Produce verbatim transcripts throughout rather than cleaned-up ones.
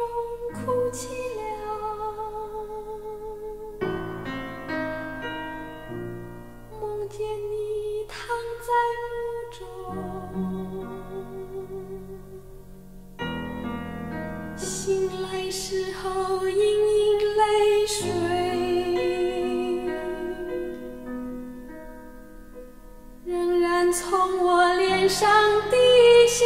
中哭泣了，梦见你躺在梦中，醒来时候盈盈泪水仍然从我脸上滴下。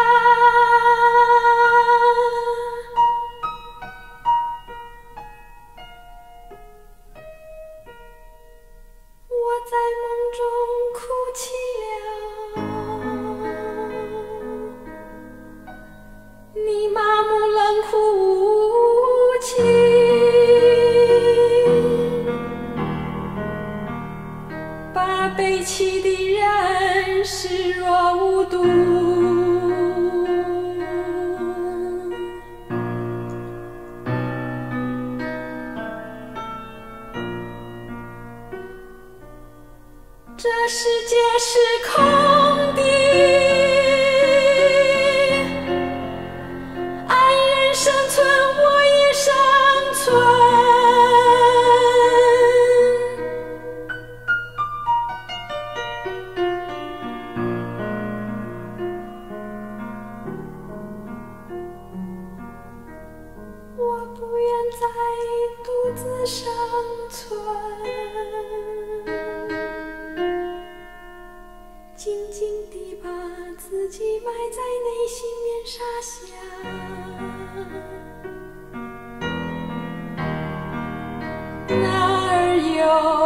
我在梦中哭泣了，你麻木冷酷无情，把悲泣的人视若无睹。这世界是空的，爱人生存，我也生存。我不愿再独自生存，静静地把自己埋在内心面沙下。哪儿有